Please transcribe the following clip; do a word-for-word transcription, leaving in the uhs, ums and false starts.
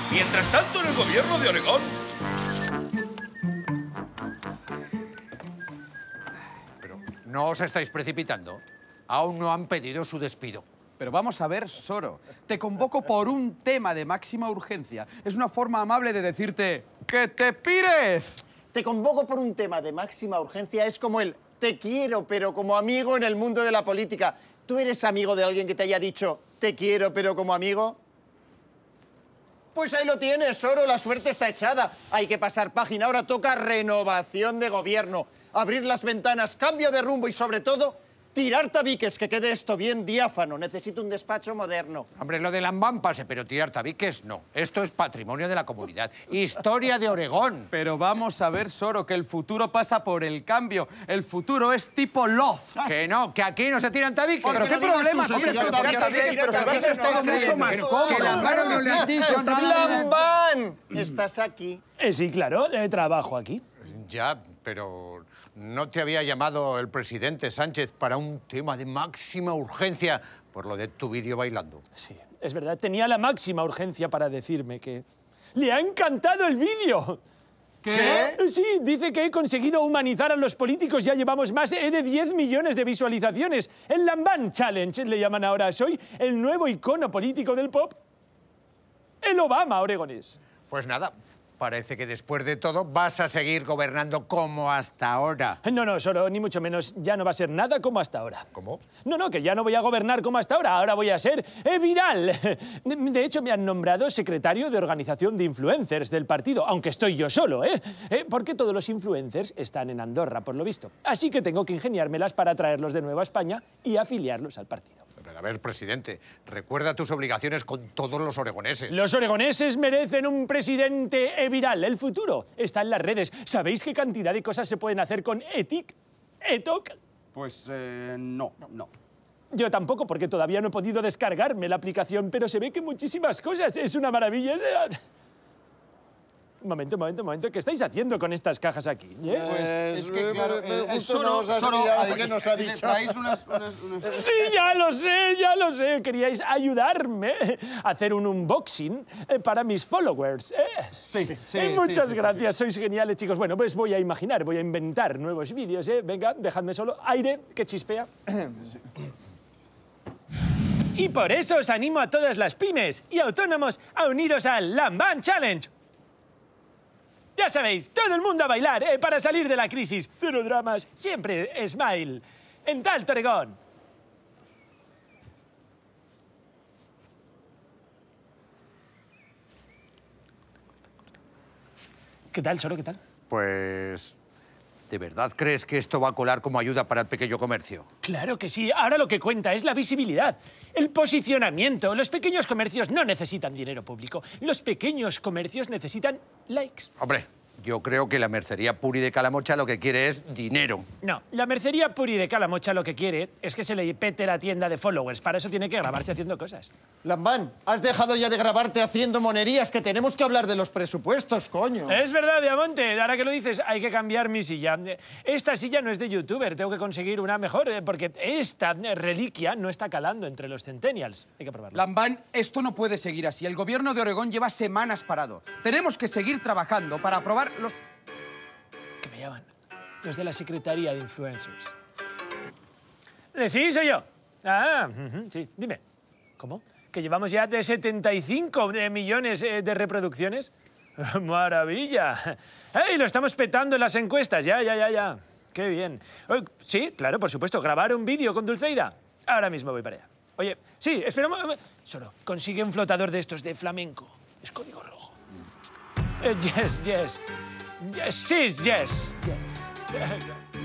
Mientras tanto, en el gobierno de Oregón... Pero no os estáis precipitando. Aún no han pedido su despido. Pero vamos a ver, Soro. Te convoco por un tema de máxima urgencia. Es una forma amable de decirte ¡que te pires! Te convoco por un tema de máxima urgencia. Es como el te quiero, pero como amigo en el mundo de la política. ¿Tú eres amigo de alguien que te haya dicho te quiero, pero como amigo? Pues ahí lo tienes, Soro. La suerte está echada. Hay que pasar página. Ahora toca renovación de gobierno. Abrir las ventanas, cambio de rumbo y, sobre todo, tirar tabiques, que quede esto bien diáfano. Necesito un despacho moderno. Hombre, lo de Lambán pase, pero tirar tabiques no. Esto es patrimonio de la comunidad. Historia de Oregón. Pero vamos a ver, Soro, que el futuro pasa por el cambio. El futuro es tipo Love. Que no, que aquí no se tiran tabiques. ¿Pero qué problema? Hombre, pero tirar tabiques, pero se va a hacer todo mucho más cómodo. Que Lambán no le han dicho nada. ¡Lambán! ¿Estás aquí? Eh, sí, claro, eh, trabajo aquí. Ya, pero ¿no te había llamado el presidente Sánchez para un tema de máxima urgencia por lo de tu vídeo bailando? Sí, es verdad. Tenía la máxima urgencia para decirme que le ha encantado el vídeo. ¿Qué? Sí, dice que he conseguido humanizar a los políticos. Ya llevamos más de diez millones de visualizaciones. El Lambán Challenge le llaman ahora. Soy el nuevo icono político del pop. El Obama oregonés. Pues nada. Parece que después de todo vas a seguir gobernando como hasta ahora. No, no, Soro, ni mucho menos. Ya no va a ser nada como hasta ahora. ¿Cómo? No, no, que ya no voy a gobernar como hasta ahora. Ahora voy a ser eh, viral. De hecho, me han nombrado secretario de organización de influencers del partido, aunque estoy yo solo, ¿eh? ¿eh? Porque todos los influencers están en Andorra, por lo visto. Así que tengo que ingeniármelas para traerlos de nuevo a España y afiliarlos al partido. Pero, a ver, presidente, recuerda tus obligaciones con todos los oregoneses. Los oregoneses merecen un presidente eh, viral. El futuro está en las redes. ¿Sabéis qué cantidad de cosas se pueden hacer con Etic? ¿Etok? Pues eh, no, no. Yo tampoco, porque todavía no he podido descargarme la aplicación, pero se ve que muchísimas cosas. Es una maravilla. Un momento, un momento, un momento. ¿Qué estáis haciendo con estas cajas aquí? ¿Eh? Pues es que, claro, me- me el, el justo Soro, nos ha Soro, pillado además, que nos ha dicho. traéis unas, unas, unas... Sí, ya lo sé, ya lo sé. Queríais ayudarme a hacer un unboxing eh, para mis followers. ¿eh? Sí, sí, sí, Eh, Muchas sí, sí, gracias, sois geniales, chicos. Bueno, pues voy a imaginar, voy a inventar nuevos vídeos. ¿eh? Venga, dejadme solo. Aire, que chispea. Y por eso os animo a todas las pymes y autónomos a uniros al Lambán Challenge. Ya sabéis, todo el mundo a bailar eh, para salir de la crisis. Cero dramas, siempre smile. En Talto Oregón. ¿Qué tal, Soro? ¿Qué tal? Pues... ¿de verdad crees que esto va a colar como ayuda para el pequeño comercio? Claro que sí. Ahora lo que cuenta es la visibilidad, el posicionamiento. Los pequeños comercios no necesitan dinero público. Los pequeños comercios necesitan likes. Hombre, yo creo que la mercería Puri de Calamocha lo que quiere es dinero. No, la mercería Puri de Calamocha lo que quiere es que se le pete la tienda de followers. Para eso tiene que grabarse haciendo cosas. Lambán, has dejado ya de grabarte haciendo monerías, que tenemos que hablar de los presupuestos, coño. Es verdad, Diamante. Ahora que lo dices, hay que cambiar mi silla. Esta silla no es de youtuber, tengo que conseguir una mejor, eh, porque esta reliquia no está calando entre los centennials. Hay que probarlo. Lambán, esto no puede seguir así. El gobierno de Oregón lleva semanas parado. Tenemos que seguir trabajando para aprobar los... Que me llaman. Los de la Secretaría de Influencers. Eh, Sí, soy yo. Ah, ujú, sí, dime. ¿Cómo? ¿Que llevamos ya de setenta y cinco millones eh, de reproducciones? ¡Maravilla! ¡Ey, lo estamos petando en las encuestas! Ya, ya, ya, ya. ¡Qué bien! Oye, sí, claro, por supuesto. ¿Grabar un vídeo con Dulceida? Ahora mismo voy para allá. Oye, sí, espera un momento. Solo, consigue un flotador de estos de flamenco. Es código rojo. Eh, yes, yes. Yes, sí, yes. Yes.